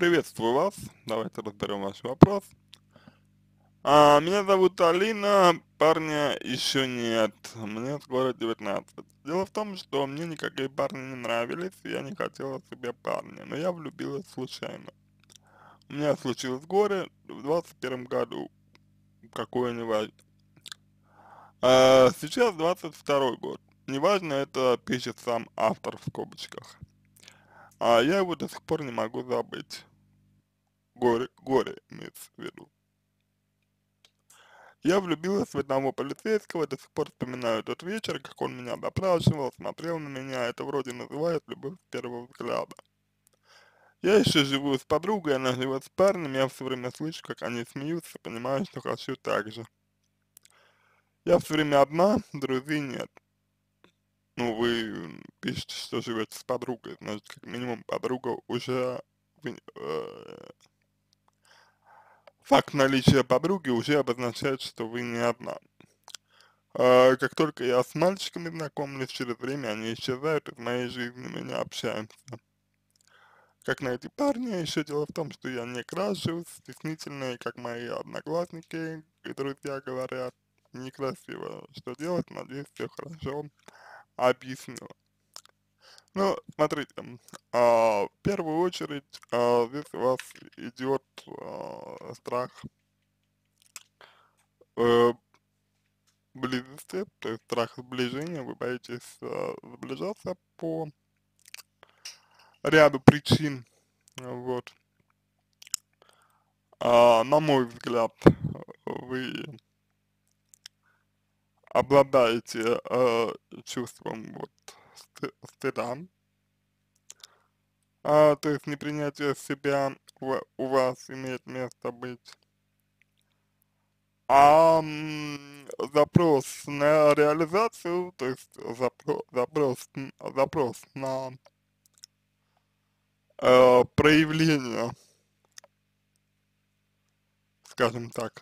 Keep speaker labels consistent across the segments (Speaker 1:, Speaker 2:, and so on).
Speaker 1: Приветствую вас. Давайте разберем ваш вопрос. Меня зовут Алина, парня еще нет. Мне скоро 19. Дело в том, что мне никакие парни не нравились, и я не хотела себе парня, но я влюбилась случайно. У меня случилось горе в 21 году, какое не важно. Сейчас 22 год. Неважно, это пишет сам автор в скобочках. Я его до сих пор не могу забыть. Горе имеется в виду. Я влюбилась в одного полицейского, до сих пор вспоминаю тот вечер, как он меня допрашивал, смотрел на меня, это вроде называют любовь с первого взгляда. Я еще живу с подругой, она живет с парнем, я все время слышу, как они смеются, понимаю, что хочу так же. Я все время одна, друзей нет. Ну, вы пишете, что живете с подругой, значит, как минимум подруга уже, факт наличия подруги уже обозначает, что вы не одна. Как только я с мальчиками знакомлюсь, через время они исчезают из моей жизни, мы не общаемся. Как найти парня? Еще дело в том, что я не крашусь, стеснительный, как мои одноклассники и друзья говорят, некрасиво. Что делать? Надеюсь, все хорошо объясню. Ну, смотрите, в первую очередь, здесь у вас идет страх э, близости, то есть страх сближения, вы боитесь сближаться по ряду причин, вот. На мой взгляд, вы обладаете чувством вот стыда, то есть непринятие себя у вас имеет место быть. Запрос на реализацию, то есть запрос на проявление, скажем так,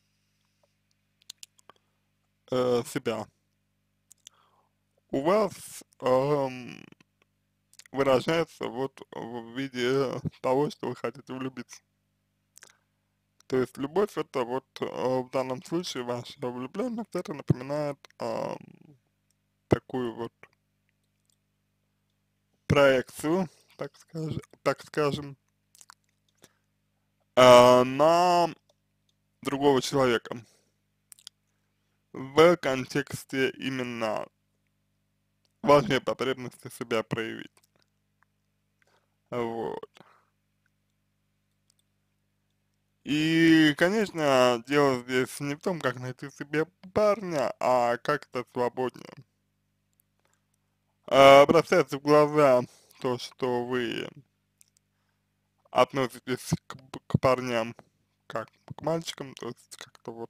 Speaker 1: себя у вас выражается вот в виде того, что вы хотите влюбиться. То есть любовь это вот в данном случае ваша влюбленность, это напоминает такую вот проекцию, так скажем, на другого человека в контексте именно вашей потребности себя проявить. Вот. И, конечно, дело здесь не в том, как найти себе парня, а как то свободнее. Бросается в глаза то, что вы относитесь к парням как к мальчикам, то есть как-то вот,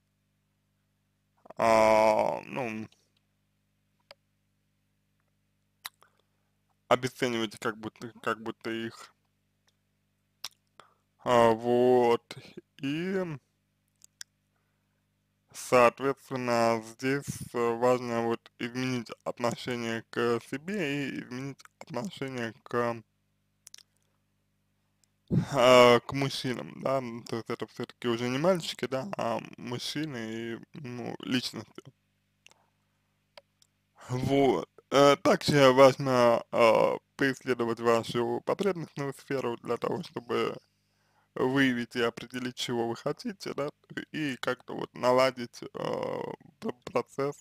Speaker 1: ну, обесцениваете как будто их, вот, и, соответственно, здесь важно вот изменить отношение к себе и изменить отношение к мужчинам, да, то есть это все-таки уже не мальчики, да, а мужчины и, ну, личности. Вот. Также важно поисследовать вашу потребностную сферу для того, чтобы выявить и определить, чего вы хотите, да, и как-то вот наладить процесс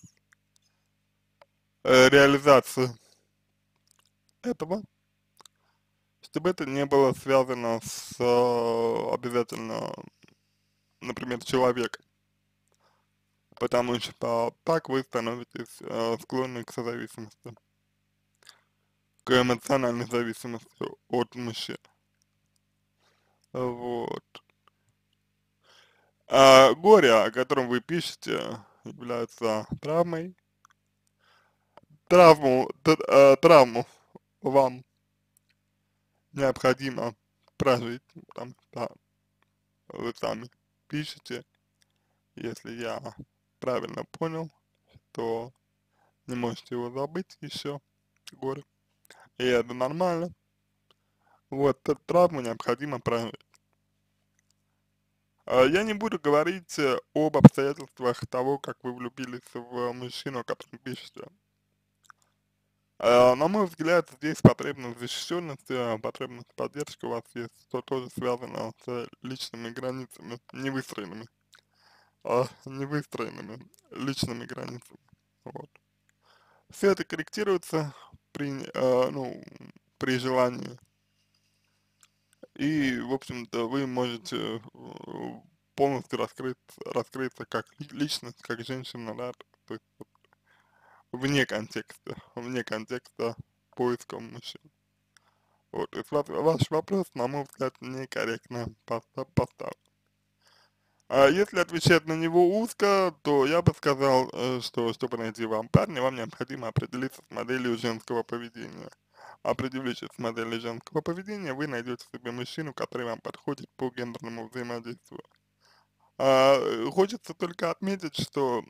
Speaker 1: реализации этого, чтобы это не было связано с обязательно, например, человеком, потому что так вы становитесь склонны к созависимости, к эмоциональной зависимости от мужчин. Вот. Горе, о котором вы пишете, является травмой. Травму вам необходимо прожить, потому что вы сами пишете, если я правильно понял, то не можете его забыть еще, горе. И это нормально. Вот, эту травму необходимо прожить. Я не буду говорить об обстоятельствах того, как вы влюбились в мужчину, о котором пишете. На мой взгляд, здесь потребность защищенности, потребность поддержки у вас есть, что тоже связано с личными границами, не выстроенными личными границами. Вот. Все это корректируется ну, при желании. И, в общем-то, вы можете полностью раскрыться как личность, как женщина, да, то есть вот вне контекста поиска мужчин. Вот, то есть ваш вопрос, на мой взгляд, некорректно поставлен. А если отвечать на него узко, то я бы сказал, что чтобы найти вам парня, вам необходимо определиться с моделью женского поведения. Определившись с моделью женского поведения, вы найдете себе мужчину, который вам подходит по гендерному взаимодействию. Хочется только отметить, что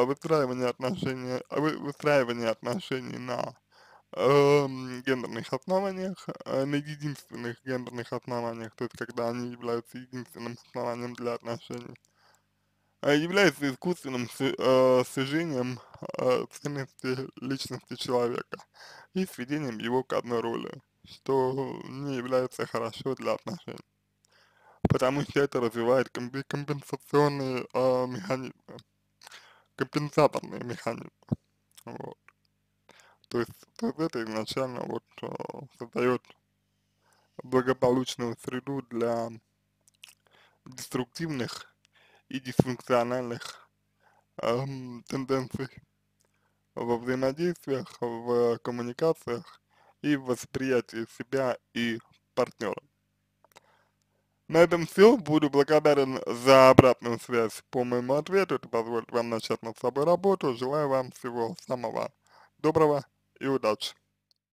Speaker 1: выстраивание отношений на гендерных основаниях, на единственных гендерных основаниях, то есть когда они являются единственным основанием для отношений, является искусственным сужением ценности личности человека и сведением его к одной роли, что не является хорошо для отношений, потому что это развивает компенсационные механизмы, компенсаторные механизмы, вот. То есть это изначально вот создает благополучную среду для деструктивных и дисфункциональных тенденций во взаимодействиях, в коммуникациях и в восприятии себя и партнера. На этом все. Буду благодарен за обратную связь по моему ответу. Это позволит вам начать над собой работу. Желаю вам всего самого доброго и удачи.